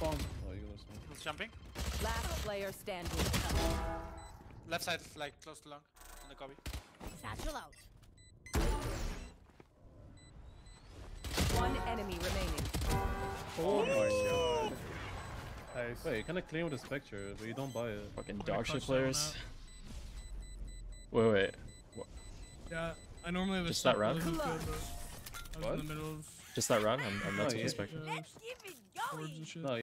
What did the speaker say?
spawn. Oh, you go spawn. He's jumping. Last player standing. Left side, like close to long. On the copy. Satchel out. One enemy remaining. Oh my god. Nice. Wait, you kinda clean with a spectre, but you don't buy it. Fucking dog shit players. Wait. What? Yeah, I normally have a Just that round? Good, but I was What? in the middle of Just that run? I'm not Oh, so yeah. spectre. swords and shit. No,